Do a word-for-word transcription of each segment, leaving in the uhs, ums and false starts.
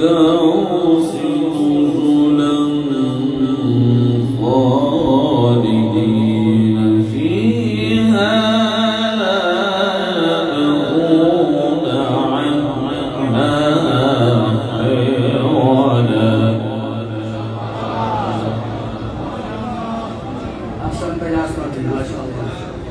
الفردوس نزلا خالدين فيها لا يبغون عنها حولا. أحسنت يا أسماء ما شاء الله.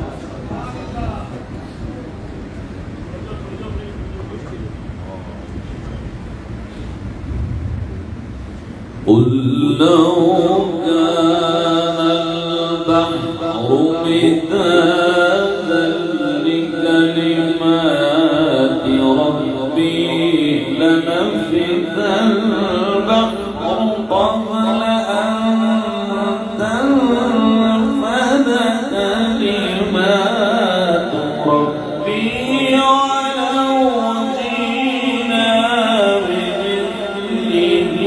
قل لو كان البحر مدادا لكلمات ربي لنفذ البحر قبل أن تنفذ كلمات ربي ولو جئنا بمثله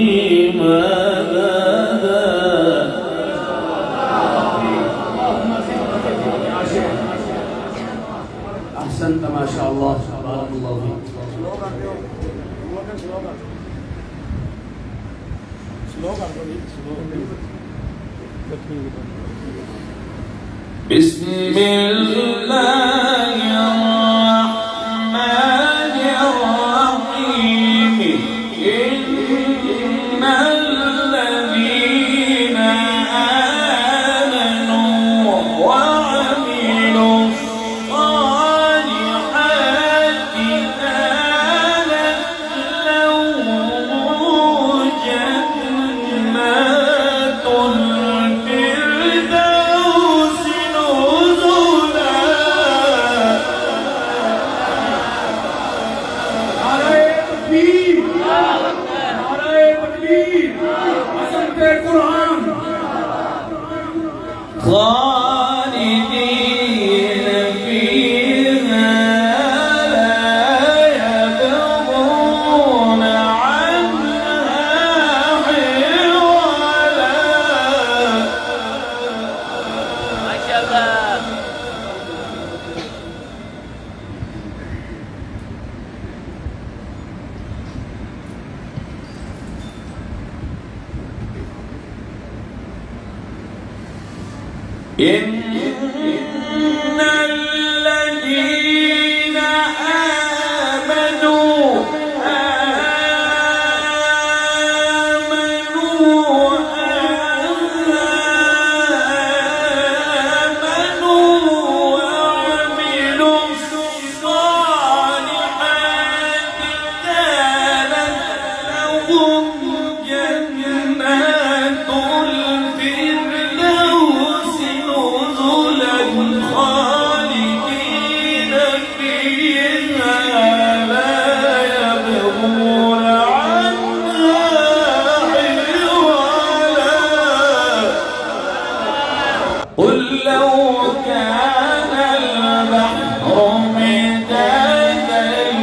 أحسنت ما شاء الله. بارك الله فيك. بسم الله الرحمن الرحيم. إن الذين آمنوا وعملوا الصالحات كانت لهم جنات الفردوس نزلا. نعرہ تکبیر، نعرہ تکبیر، عظمت قرآن. خالدين فيها لا يبغون عنها حولا. ما شاء الله. إن الذين آمنوا آمنوا آمنوا وعملوا الصالحات كانت لهم جنات الفردوس نزلا خالدين فيها لا يبغون عنها حولا. قل لو كان البحر مدادا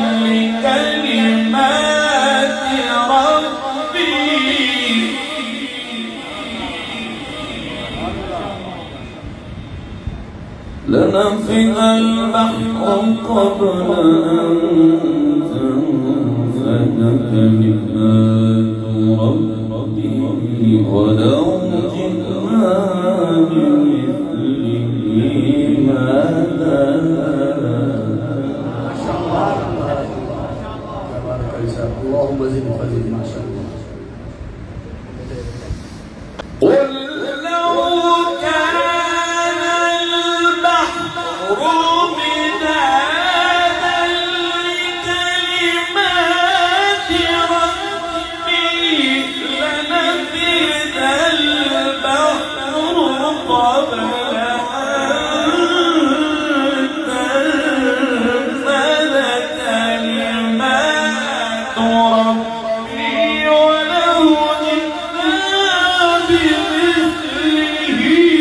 لكلمات ربي لنفذ البحر قبل أن تنفذ كلمات ربي ولو جئنا بمثله مددا. ما شاء الله. تبارك الله. اللهم زد فزد ما شاء الله. قل لو كان البحر مدادا لكلمات ربي لنفذ البحر قبل أن تنفذ كلمات ربي ولو جئنا بمثله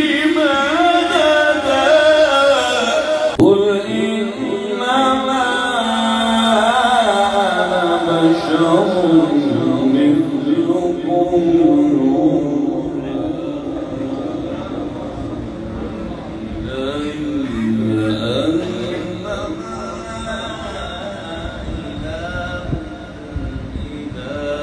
مددا. قل إنما أنا بشر مثلكم إنما إله إله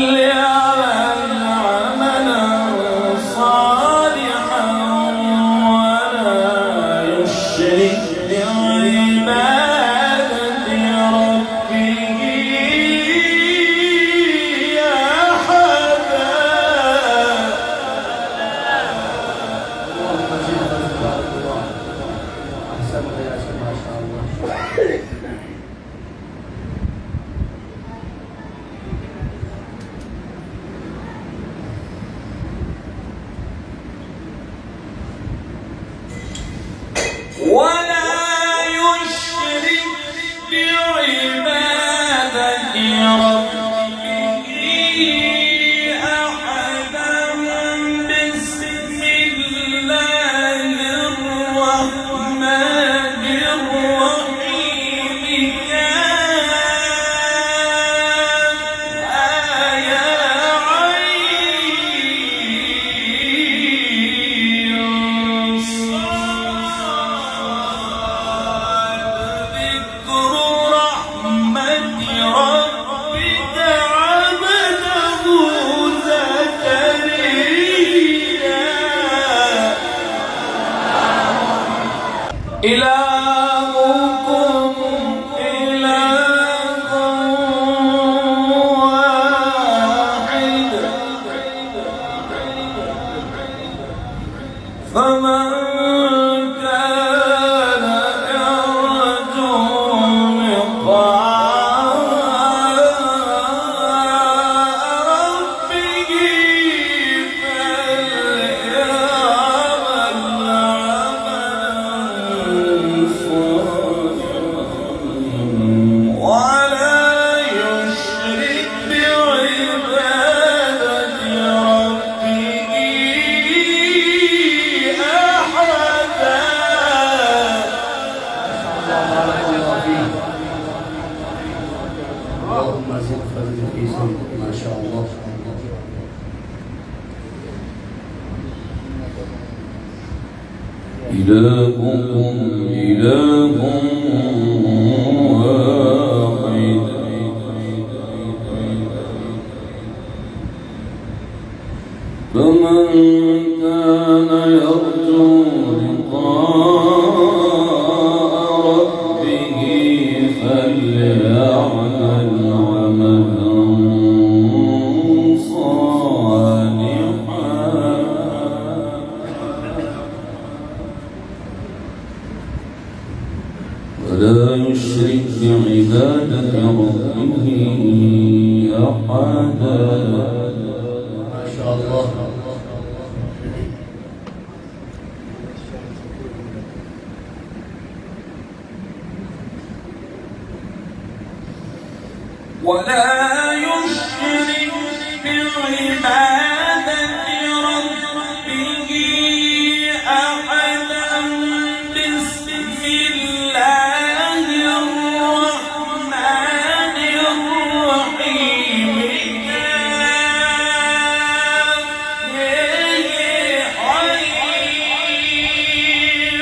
فليعمل عملا صالحا ولا يشرك بعبادة ربه أحدا. اللهم زد وبارك الله. أحسنت يا شيخ ما شاء الله. ولا يشرك بعبادة ربه أحدا. بسم الله الرحمن الرحيم. كافها يا عين صاد. ذكر رحمة ربك عبده زكريا. إلهكم إله واحد فمن كان يرجو لقاء ربه فليعمل عملا صالحا ولا يشرك بعبادة ربه أحدا. بارك الله فيك. اللهم زد فضل في سنك ما شاء الله. إلهكم إله واحد فمن كان يرجو لقاء ربه فليعمل عملا صالحا ولا يشرك بعبادة ربه أحدا. ما شاء الله. ولا يشرك بعبادة ربه أحدا. بسم الله الرحمن الرحيم. كافها عين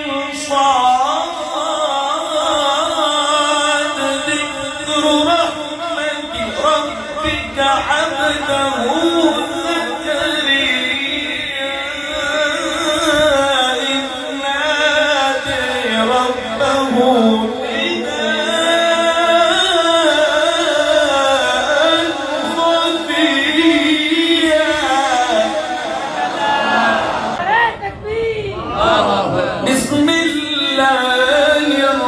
صاد. ذكر رحمة ربك عبده زكريا إذ نادى ربه نداء خفيا. بسم الله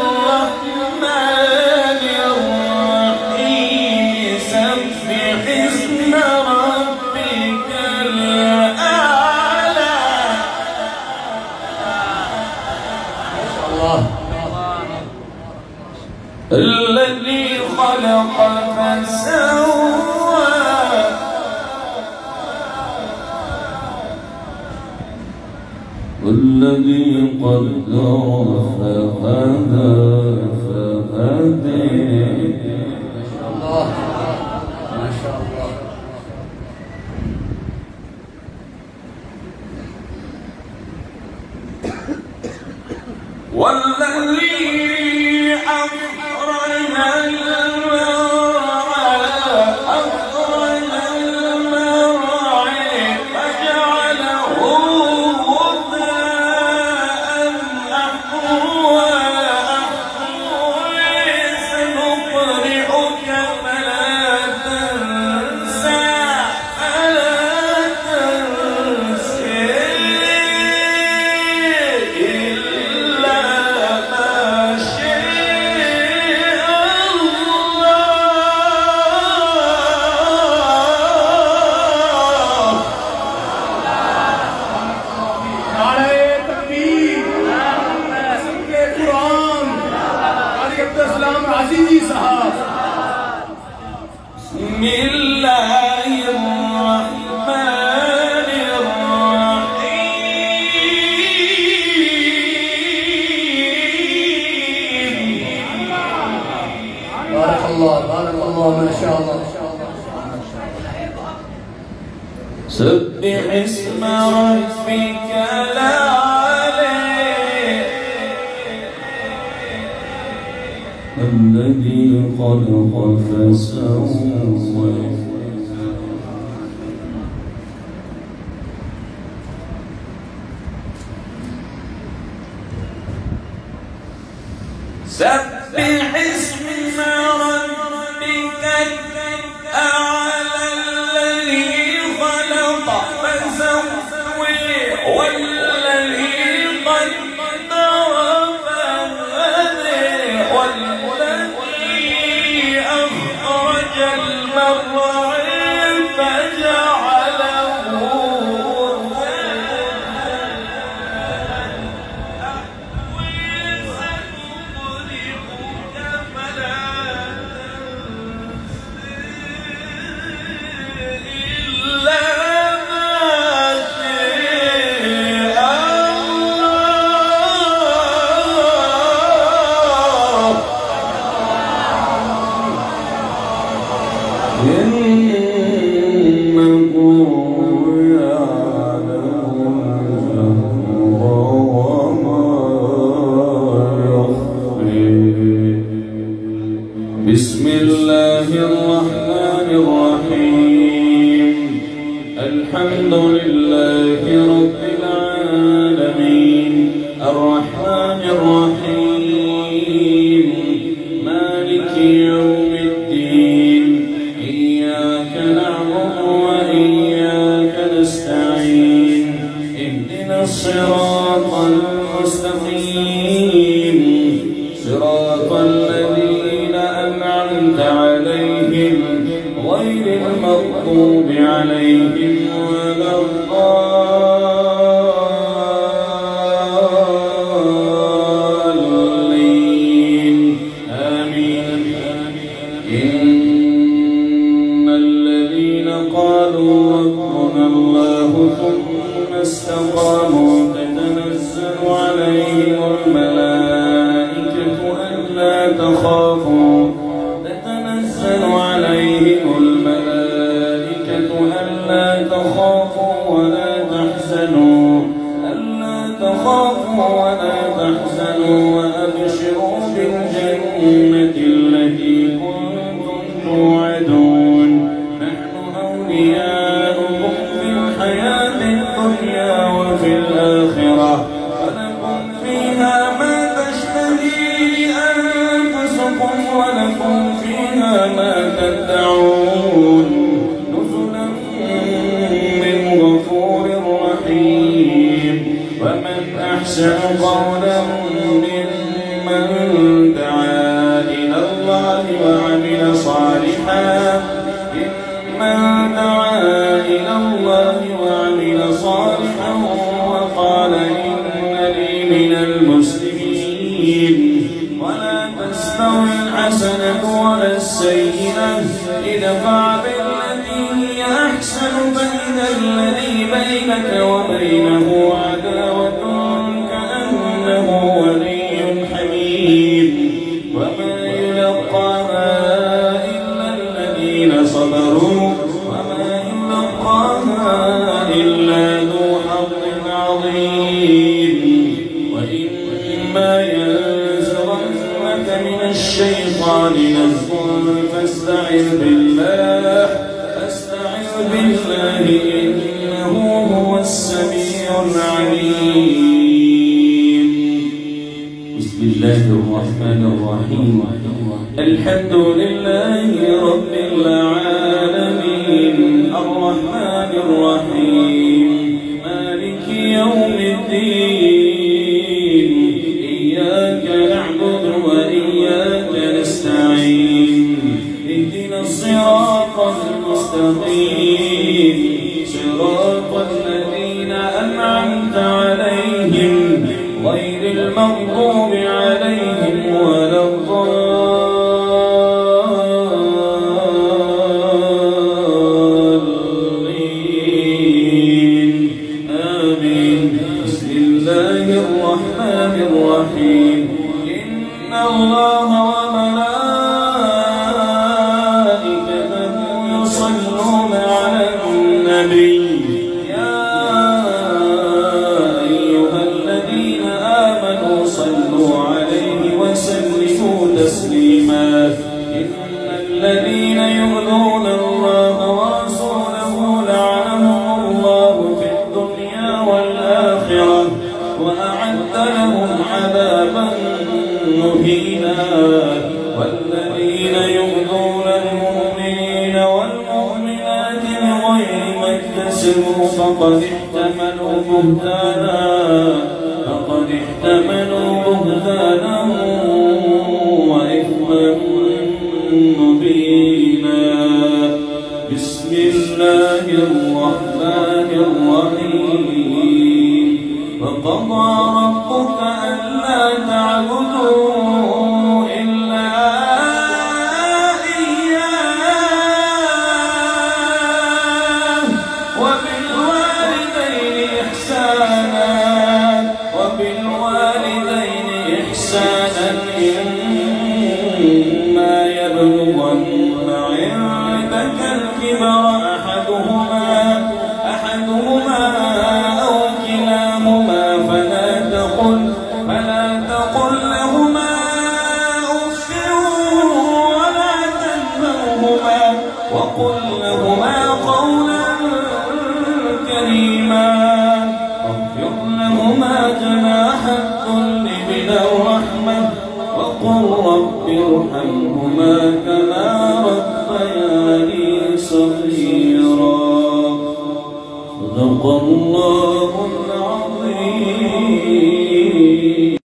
الرحمن الرحيم. سبح اسم ربك الأعلى. الله. الذي خلق فسوى والذي قدر فهدى فهدى. الله. ما شاء الله. والذي أخرج المرعى أخرج الله ما شاء الله. سبح اسم ربك الأعلى الذي خلق فسوى سبح اسم ربك الأعلى الذي خلق فسوى والذي قدر فهدى والذي أخرج المرعى فجعله بسم الله الرحمن الرحيم الحمد لله رب العالمين الرحمن الرحيم مالك يوم الدين إياك نعبد وإياك نستعين اهدنا الصراط المستقيم صراط الذين أنعمت عليهم غير المغضوب عليهم ولا الضالين آمين. إن الذين قالوا ربنا الله ثم استقاموا تتنزل عليهم الملائكة ألا تخافوا تتنزل عليهم الملائكة ألا تخافوا ولا تحزنوا ألا تخافوا ولا تحزنوا وأبشروا بالجنة التي كنتم توعدون نحن أولياؤكم في الحياة الدنيا وفي الآخرة ولكم فيها ما تشتهي أنفسكم ولكم فيها ما تدعون نزلا من غفور رحيم. ومن أحسن قولا ممن دعا إلى الله وعمل صالحا ممن دعا إلى الله وعمل صالحا وقال إنني من المسلمين. ولا تستوي الحسنة ولا السيئة ادفع بالتي هي أحسن فإذا الذي بينك وبينه عداوة كأنه ولي حميم. وما يلقاها إلا الذين صبروا وما يلقاها إلا ذو حظ عظيم. وإما ينزغنك من الشيطان نزغ فاستعذ بالله فاستعذ بالله إنه هو السميع العليم. بسم الله الرحمن الرحيم الحمد لله رب العالمين الرحمن الرحيم مالك يوم الدين إياك نعبد وإياك نستعين اهدنا الصراط المستقيم صراط الذين أنعمت عليهم غير المغضوب عليهم ولا الضالين آمين. بسم الله الرحمن الرحيم إن الله وملائكته ما اكتسبوا فقد احتملوا بهتانا فقد احتملوا بهتانا وإثما مبينا. بسم الله الرحمن الرحيم. وقضى ربك ألا تعبدوا إلا إياه وبالوالدين إحسانا وبالوالدين إحسانا إما يبلغن عندك الكبر أحدهما أحدهما أو كلاهما فلا تقل فلا تقل لهما أف ولا تنهرهما وقل لهما قولا كريما. واخفض لهما جناح الذل من الرحمة وقل رب ارحمهما كما ربياني صغيرا. صدق الله العظيم.